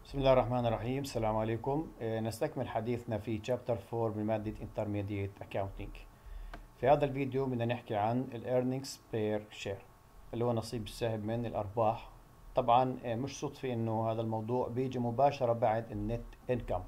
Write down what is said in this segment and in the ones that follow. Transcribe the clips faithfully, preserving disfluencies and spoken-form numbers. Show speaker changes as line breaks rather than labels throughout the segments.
بسم الله الرحمن الرحيم. السلام عليكم. آه، نستكمل حديثنا في Chapter أربعة من مادة Intermediate Accounting. في هذا الفيديو بدنا نحكي عن ال Earnings per Share اللي هو نصيب السهم من الأرباح. طبعا آه، مش صدفة إنه هذا الموضوع بيجي مباشرة بعد النت إنكم،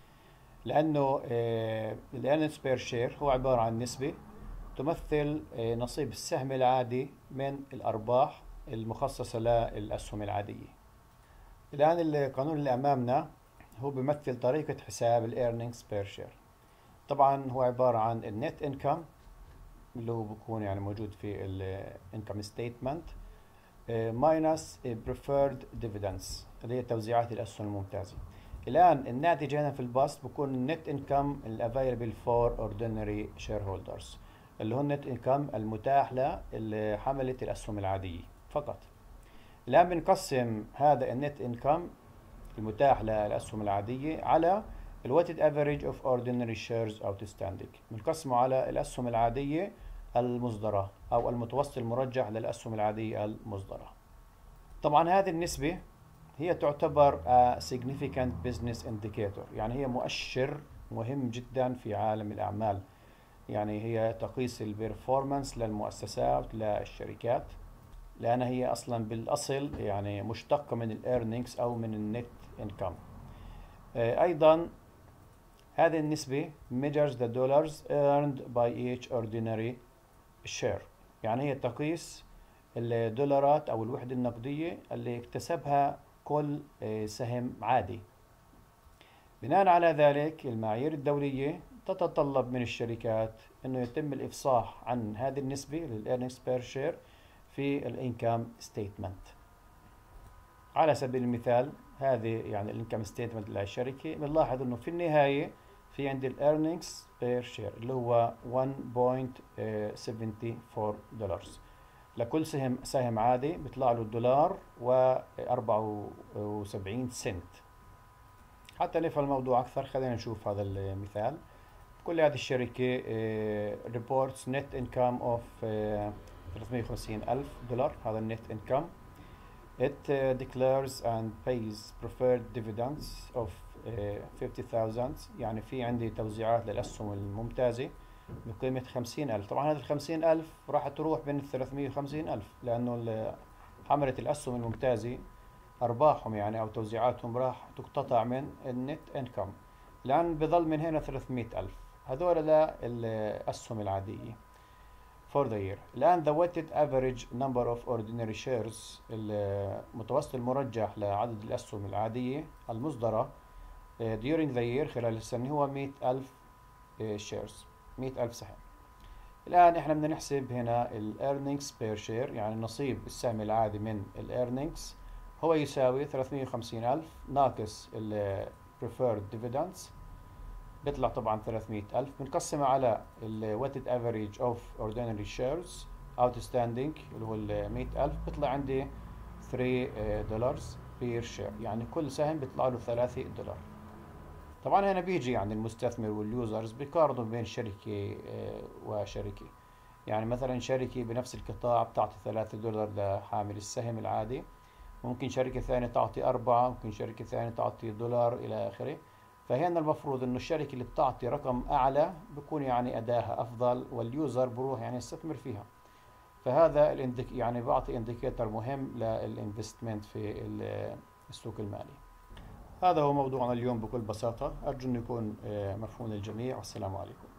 لأنه آه، ال Earnings per Share هو عبارة عن نسبة تمثل آه، نصيب السهم العادي من الأرباح المخصصة للأسهم العادية. الآن القانون اللي أمامنا هو بيمثل طريقة حساب ال Earnings per Share. طبعا هو عبارة عن ال Net Income اللي هو بيكون يعني موجود في ال Income Statement minus Preferred Dividends اللي هي توزيعات الأسهم الممتازة. الآن الناتج هنا في البسط بيكون Net Income ال Available for Ordinary Shareholders اللي هو Net Income المتاح لحملة الأسهم العادية فقط. الآن بنقسم هذا النت انكم المتاح للأسهم العادية على الويتد افريج اوف اوردينري شيرز اوتستاندينج، بنقسمه على الأسهم العادية المصدرة أو المتوسط المرجح للأسهم العادية المصدرة. طبعا هذه النسبة هي تعتبر a significant business indicator، يعني هي مؤشر مهم جدا في عالم الأعمال، يعني هي تقيس البرفورمانس للمؤسسات للشركات، لأنها هي أصلا بالأصل يعني مشتقة من الإيرنينجز أو من النت إنكم. أيضا هذه النسبة measures the dollars earned by each ordinary share، يعني هي تقيس الدولارات أو الوحدة النقدية اللي اكتسبها كل سهم عادي. بناء على ذلك المعايير الدولية تتطلب من الشركات أنه يتم الإفصاح عن هذه النسبة للإيرنينجز بير شير في الانكم ستيتمنت. على سبيل المثال هذه يعني الانكم ستيتمنت للشركة، بنلاحظ انه في النهاية في عندي الارنينجز بير شير اللي هو واحد فاصلة سبعة أربعة دولار لكل سهم سهم عادي بيطلع له الدولار وأربعة وسبعين سنت. حتى نفهم الموضوع أكثر خلينا نشوف هذا المثال. كل هذه الشركة reports net income of ثلاثمئة وخمسين ألف دولار، هذا النت income. It uh, declares and pays preferred dividends of uh, fifty thousand، يعني في عندي توزيعات للأسهم الممتازة بقيمة خمسين ألف. طبعا هذه الخمسين ألف راح تروح بين الثلاثمئة وخمسين ألف لأنه حملة الأسهم الممتازة أرباحهم يعني أو توزيعاتهم راح تقتطع من النت انكم، لأن بظل من هنا ثلاثمئة ألف. هذول للأسهم العادية for the year. الآن the weighted average number of ordinary shares المتوسط المرجح لعدد الأسهم العادية المصدرة during the year خلال السنة هو مئة ألف shares، مئة ألف سهم. الآن احنا بدنا نحسب هنا ال earnings per share، يعني نصيب السهم العادي من ال earnings هو يساوي ثلاثمئة وخمسين ألف ناقص ال preferred dividends بيطلع طبعا ثلاثمئة ألف، بنقسمها على ال weighted average of ordinary shares outstanding اللي هو ال مئة ألف، بيطلع عندي ثلاثة دولار بير شير، يعني كل سهم بيطلع له ثلاثة دولار. طبعا هنا بيجي يعني المستثمر واليوزرز بيقارنوا بين شركة وشركة، يعني مثلا شركة بنفس القطاع بتعطي ثلاثة دولار لحامل السهم العادي، ممكن شركة ثانية تعطي أربعة، ممكن شركة ثانية تعطي دولار إلى آخره. فهنا المفروض إنه الشركة اللي بتعطي رقم أعلى بكون يعني أداها أفضل واليوزر بروح يعني يستثمر فيها. فهذا الانديك يعني بعطي انديكيتر مهم للانفستمنت في السوق المالي. هذا هو موضوعنا اليوم بكل بساطة، أرجو أن يكون مفهوم للجميع، والسلام عليكم.